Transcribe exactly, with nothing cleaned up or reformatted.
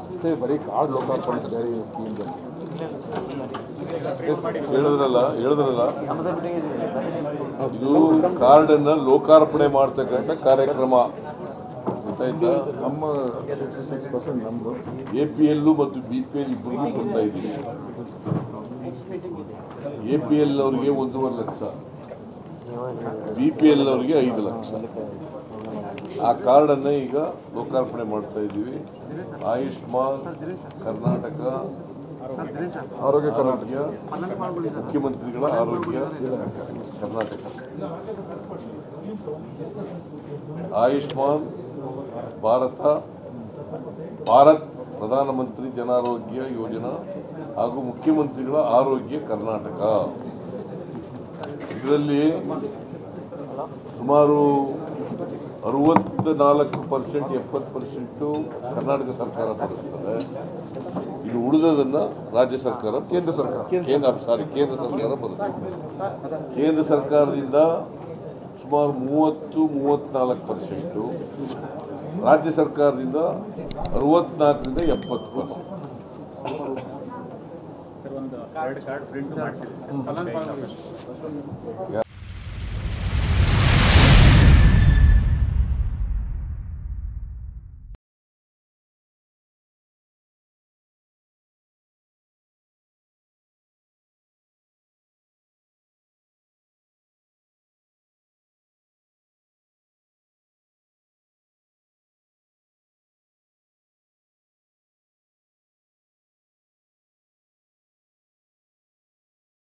ಬರೀ ಕಾರ್ಡ್ ಲೋಕಾರ್ಪಣೆ ಬೇರೆ ಸ್ಕೀಮ್ ಹೇಳಿದ್ರಲ್ಲ ಹೇಳಿದ್ರಲ್ಲ ಇದು ಕಾರ್ಡನ್ನ ಲೋಕಾರ್ಪಣೆ ಮಾಡ್ತಕ್ಕಂಥ ಕಾರ್ಯಕ್ರಮ ಗೊತ್ತಾಯ್ತಾ. ನಮ್ಮ ಸಿಕ್ಸ್ಟಿ ಸಿಕ್ಸ್ ಪರ್ಸೆಂಟ್ ನಮ್ಮದು ಎ ಪಿ ಎಲ್ಲು ಮತ್ತು ಬಿ ಪಿ ಎಲ್ ಇಬ್ಬರಿಗೂ ಕೊಡ್ತಾ ಇದ್ದೀವಿ. ಎ ಪಿ ಎಲ್ ಅವರಿಗೆ ಒಂದೂವರೆ ಲಕ್ಷ, ಬಿ ಪಿ ಎಲ್ ಅವರಿಗೆ ಐದು ಲಕ್ಷ. ಆ ಕಾರ್ಡನ್ನು ಈಗ ಲೋಕಾರ್ಪಣೆ ಮಾಡ್ತಾ ಇದ್ದೀವಿ. ಆಯುಷ್ಮಾನ್ ಕರ್ನಾಟಕ ಆರೋಗ್ಯ ಆರೋಗ್ಯ ಮುಖ್ಯಮಂತ್ರಿಗಳ ಆರೋಗ್ಯ ಕರ್ನಾಟಕ, ಆಯುಷ್ಮಾನ್ ಭಾರತ ಭಾರತ್ ಪ್ರಧಾನಮಂತ್ರಿ ಜನಾರೋಗ್ಯ ಯೋಜನಾ ಹಾಗೂ ಮುಖ್ಯಮಂತ್ರಿಗಳ ಆರೋಗ್ಯ ಕರ್ನಾಟಕ. ಇದರಲ್ಲಿ ಸುಮಾರು ಅರವತ್ತ ನಾಲ್ಕು ಪರ್ಸೆಂಟ್ ಎಪ್ಪತ್ತು ಪರ್ಸೆಂಟು ಕರ್ನಾಟಕ ಸರ್ಕಾರ ಭರಿಸ್ತದೆ. ಇದು ಉಳಿದದನ್ನು ರಾಜ್ಯ ಸರ್ಕಾರ, ಕೇಂದ್ರ ಸರ್ಕಾರ ಕೇಂದ್ರ ಸಾರಿ ಕೇಂದ್ರ ಸರ್ಕಾರ ಭರಿಸ್ತದೆ. ಕೇಂದ್ರ ಸರ್ಕಾರದಿಂದ ಸುಮಾರು ಮೂವತ್ತು ಮೂವತ್ತ್ನಾಲ್ಕು ಪರ್ಸೆಂಟು, ರಾಜ್ಯ ಸರ್ಕಾರದಿಂದ ಅರವತ್ನಾಲ್ಕರಿಂದ ಎಪ್ಪತ್ತು ಪರ್ಸೆಂಟ್.